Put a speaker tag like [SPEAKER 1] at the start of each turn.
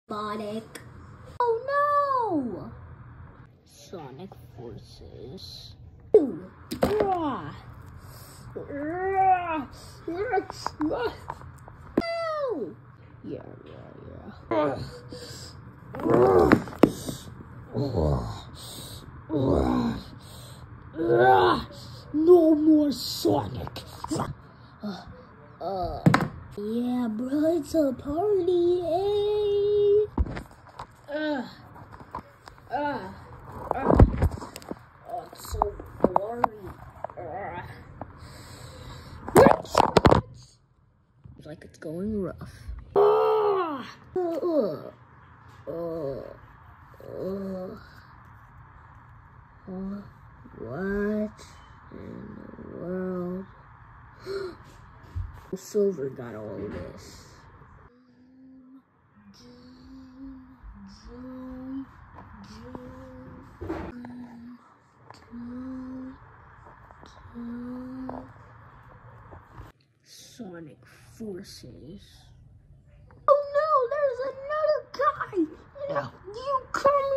[SPEAKER 1] Sonic. Oh no!
[SPEAKER 2] Sonic Forces.
[SPEAKER 1] Ooh. No!
[SPEAKER 2] Yeah. No more Sonic.
[SPEAKER 1] Yeah, bro, it's a party, eh?
[SPEAKER 2] It's so boring. It's like it's going rough. What in the world? Silver got all of this. Sonic Forces.
[SPEAKER 1] Oh no, there's another guy! You come